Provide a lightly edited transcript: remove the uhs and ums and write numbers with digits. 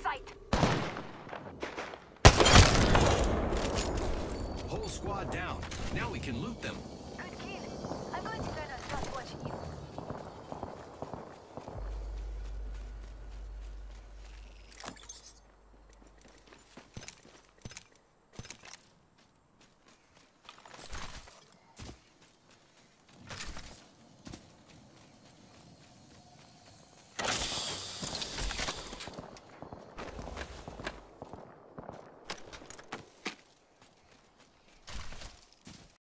sight. Whole squad down. Now we can loot them.